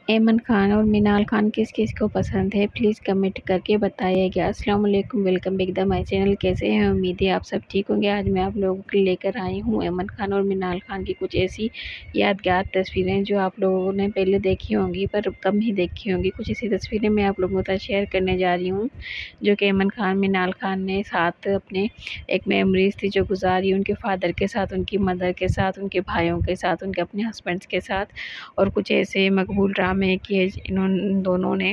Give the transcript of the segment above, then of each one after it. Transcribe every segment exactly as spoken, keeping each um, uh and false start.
ऐमन खान और मिनाल खान किस किस को पसंद है, प्लीज़ कमेंट करके बताइएगा। अस्सलाम वालेकुम, welcome back the my channel. कैसे हैं? उम्मीद है आप सब ठीक होंगे। आज मैं आप लोगों के लिए लेकर आई हूं ऐमन खान और मिनाल खान की कुछ ऐसी यादगार तस्वीरें जो आप लोगों ने पहले देखी होंगी पर कम ही देखी होंगी। कुछ ऐसी तस्वीरें मैं आप लोगों के साथ शेयर करने जा रही हूँ जो कि ऐमन खान मिनाल खान ने साथ अपने एक मेमोरीज थी जो गुजारी उनके फादर के साथ, उनकी मदर के साथ, उनके भाइयों के साथ, उनके अपने हस्बैंड्स के साथ, और कुछ ऐसे मकबूल ड्रामे किए इन्होंने दोनों ने,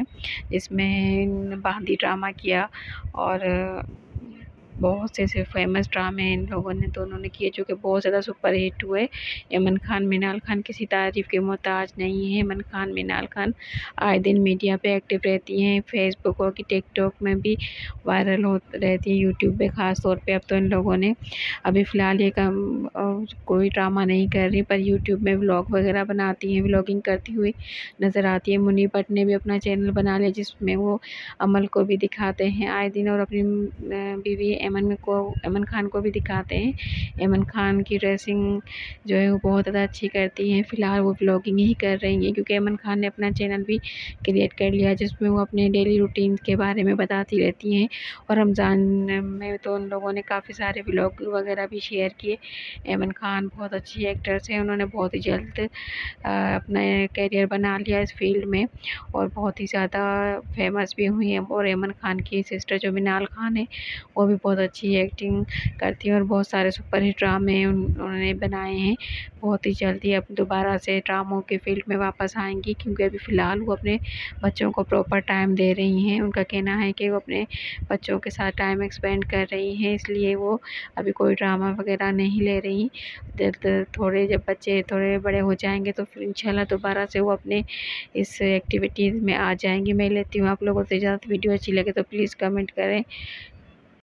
जिसमें बांदी ड्रामा किया और बहुत से ऐसे फेमस ड्रामे इन लोगों ने दोनों ने किए जो कि बहुत ज़्यादा सुपर हिट हुए। ऐमन खान मिनाल खान किसी तारीफ़ के मोहताज नहीं है। ऐमन खान मिनाल खान आए दिन मीडिया पे एक्टिव रहती हैं, फेसबुक और की टिकटॉक में भी वायरल हो रहती है, यूट्यूब पे ख़ास तौर पे। अब तो इन लोगों ने अभी फ़िलहाल ये कम कोई ड्रामा नहीं कर रही पर यूट्यूब में व्लॉग वगैरह बनाती हैं, व्लॉगिंग करती हुई नज़र आती है। मुनी भट्ट ने भी अपना चैनल बना लिया जिसमें वो अमल को भी दिखाते हैं आए दिन और अपनी बीवी ऐमन को ऐमन खान को भी दिखाते हैं। ऐमन खान की ड्रेसिंग जो है वो बहुत ज़्यादा अच्छी करती हैं। फ़िलहाल वो व्लॉगिंग ही कर रही हैं क्योंकि ऐमन खान ने अपना चैनल भी क्रिएट कर लिया जिसमें वो अपने डेली रूटीन के बारे में बताती रहती हैं। और रमज़ान में तो उन लोगों ने काफ़ी सारे व्लॉग वगैरह भी शेयर किए। ऐमन खान बहुत अच्छी एक्ट्रेस है, उन्होंने बहुत ही जल्द अपना करियर बना लिया इस फील्ड में और बहुत ही ज़्यादा फेमस भी हुई हैं। और ऐमन खान की सिस्टर जो मिनाल खान है वो भी बहुत अच्छी एक्टिंग करती हैं और बहुत सारे सुपर हिट ड्रामे उन्होंने बनाए हैं। बहुत ही जल्दी अब दोबारा से ड्रामों के फील्ड में वापस आएंगी क्योंकि अभी फ़िलहाल वो अपने बच्चों को प्रॉपर टाइम दे रही हैं। उनका कहना है कि वो अपने बच्चों के साथ टाइम एक्सपेंड कर रही हैं, इसलिए वो अभी कोई ड्रामा वगैरह नहीं ले रही। जब थोड़े जब बच्चे थोड़े बड़े हो जाएंगे तो फिर इंशाल्लाह दोबारा से वो अपने इस एक्टिविटीज़ में आ जाएंगी। मैं लेती हूँ आप लोगों से इजाज़त। वीडियो अच्छी लगे तो प्लीज़ कमेंट करें,